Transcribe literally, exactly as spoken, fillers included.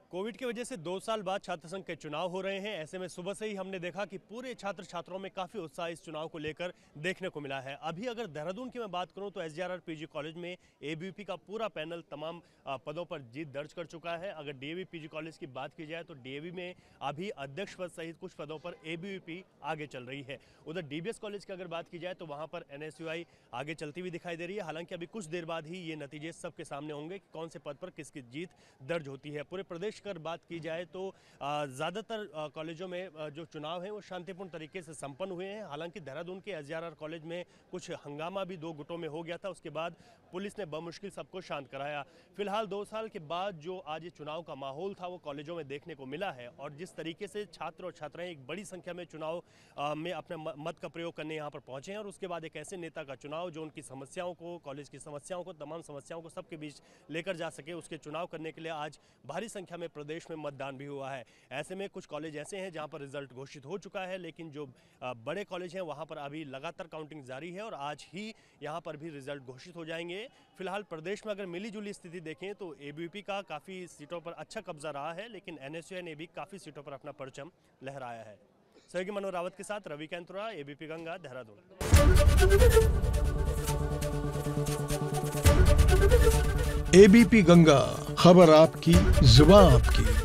Covid की वजह से दो साल बाद छात्र संघ के चुनाव हो रहे हैं। ऐसे में सुबह से ही हमने देखा कि पूरे छात्र छात्राओं में काफ़ी उत्साह इस चुनाव को लेकर देखने को मिला है। अभी अगर देहरादून की मैं बात करूं तो एसजीआरआर पीजी कॉलेज में एबीवीपी का पूरा पैनल तमाम पदों पर जीत दर्ज कर चुका है। अगर डीएवी पीजी कॉलेज की बात की जाए तो डीएवी में अभी अध्यक्ष पद सहित कुछ पदों पर एबीवीपी आगे चल रही है। उधर डीबीएस कॉलेज की अगर बात की जाए तो वहाँ पर एनएसयूआई आगे चलती हुई दिखाई दे रही है। हालांकि अभी कुछ देर बाद ही ये नतीजे सबके सामने होंगे कि कौन से पद पर किसकी जीत दर्ज होती है। पूरे प्रदेश की बात की जाए तो ज़्यादातर कॉलेजों में जो चुनाव है वो शांतिपूर्ण तरीके से संपन्न हुए हैं। हालांकि देहरादून के एसजीआरआर कॉलेज में कुछ हंगामा भी दो गुटों में हो गया था। उसके बाद पुलिस ने बमुश्किल सबको शांत कराया। फिलहाल दो साल के बाद जो आज ये चुनाव का माहौल था वो कॉलेजों में देखने को मिला है और जिस तरीके से छात्र और छात्राएं एक बड़ी संख्या में चुनाव में अपने मत का प्रयोग करने यहाँ पर पहुंचे हैं और उसके बाद एक ऐसे नेता का चुनाव जो उनकी समस्याओं को, कॉलेज की समस्याओं को, तमाम समस्याओं को सबके बीच लेकर जा सके, उसके चुनाव करने के लिए आज भारी संख्या में प्रदेश में मतदान भी हुआ है। ऐसे में कुछ कॉलेज ऐसे हैं जहां पर रिजल्ट घोषित हो चुका है, लेकिन जो बड़े कॉलेज हैं वहां पर अभी लगातार काउंटिंग जारी है और आज ही यहां पर भी रिजल्ट घोषित हो जाएंगे। फिलहाल प्रदेश में अगर मिली जुली स्थिति देखें तो एबीवीपी का काफ़ी सीटों पर अच्छा कब्जा रहा है, लेकिन एनएसयूआई ने भी काफ़ी सीटों पर अपना परचम लहराया है। सहयोगी मनोज रावत के साथ रवि कैंतुरा, एबीपी गंगा, देहरादून। एबीपी गंगा, खबर आपकी, जुबान आपकी।